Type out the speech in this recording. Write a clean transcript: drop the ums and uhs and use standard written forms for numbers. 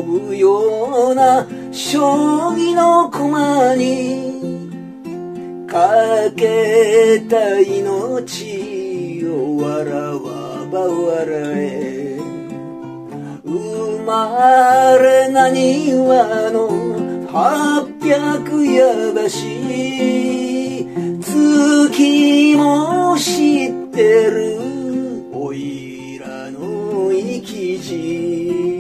ぶような将棋の駒にかけた命を笑わば笑え、生まれなにわの800やばし、月も知ってるおいらの生き字。